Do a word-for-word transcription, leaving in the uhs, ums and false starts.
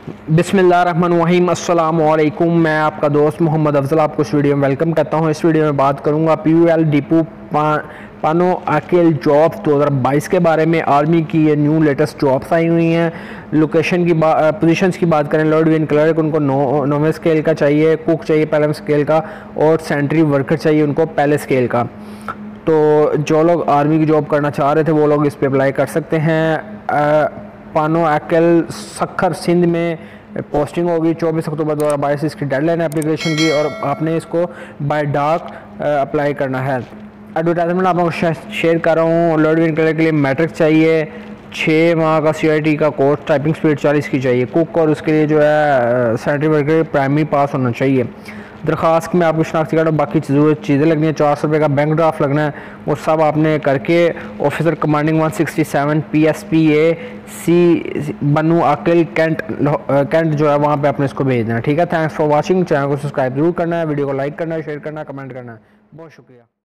बिस्मिल्लाहिर्रहमानिर्रहीम अस्सलाम वालेकुम। मैं आपका दोस्त मोहम्मद अफजल आपको इस वीडियो में वेलकम करता हूं। इस वीडियो में बात करूंगा पी यू एल डिपो पा, पानो अकेल जॉब्स दो हज़ार बाईस के बारे में। आर्मी की ये न्यू लेटेस्ट जॉब्स आई हुई हैं। लोकेशन की बात, पोजीशंस की बात करें, लॉर्ड विन क्लर्क उनको नो नौवें स्केल का चाहिए, कुक चाहिए पहले स्केल का, और सेंट्री वर्कर चाहिए उनको पहले स्केल का। तो जो लोग आर्मी की जॉब करना चाह रहे थे वो लोग इस पर अप्लाई कर सकते हैं। पानो अकेल सखर सिंध में पोस्टिंग होगी चौबीस अक्टूबर दो हज़ार बाईस इसकी डेडलाइन है एप्लीकेशन की, और आपने इसको बाय डाक अप्लाई करना है। एडवर्टाइजमेंट आप लोगों को शेयर कर रहा हूँ। लॉर्ड विन क्लर्क के लिए मैट्रिक चाहिए, छः माह का सी आई टी का कोर्स, टाइपिंग स्पीड चालीस की चाहिए, कुक और उसके लिए जो है सर्टिफिकेट के प्राइमरी पास होना चाहिए। दरख्वास्त में आपको शनाख्ती कार्ड और बाकी ज़रूरत चीज़ें लगनी है, चार सौ रुपये का बैंक ड्राफ्ट लगना है, वो सब आपने करके officer commanding one sixty seven P S P A C बनू अकेल कैंट कैंट जो है वहाँ पे आपने इसको भेज देना। ठीक है, थैंक्स फॉर वाचिंग। चैनल को सब्सक्राइब जरूर करना है, वीडियो को लाइक करना है, शेयर करना है, कमेंट करना है। बहुत शुक्रिया।